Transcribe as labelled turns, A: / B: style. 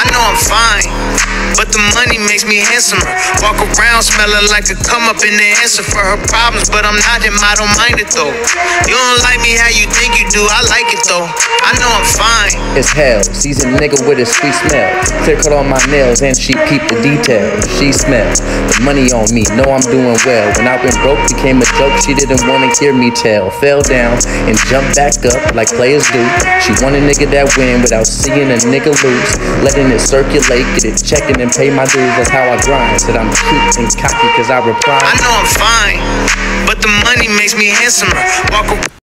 A: know I'm fine, but the money makes me handsomer. Walk around smelling like a come up in the answer for her problems, but I'm not him, I don't mind it though. You don't like me how you think you do, I like it though. I know I'm fine.
B: It's hell, sees a nigga with a sweet smell. Clear cut on my nails and she peeped the details. She smells the money on me, know I'm doing well. When I went broke, became a joke, she didn't wanna hear me tell. Fell down and jumped back up like players do. She want a nigga that win without seeing a nigga lose. Letting it circulate, get it checking and pay my dues. That's how I grind. Said I'm cute and cocky cause I reply.
A: I know I'm fine, but the money makes me handsomer. Walk around